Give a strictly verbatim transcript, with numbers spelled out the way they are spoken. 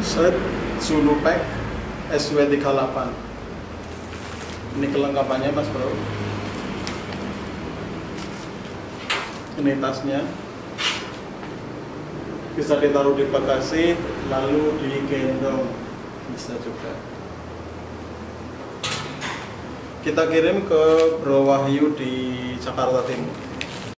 Set Zulu Pack S W tiga puluh delapan. Ini kelengkapannya Mas Bro. Ini tasnya, bisa ditaruh di bagasi lalu digendong, bisa juga. Kita kirim ke Bro Wahyu di Jakarta Timur.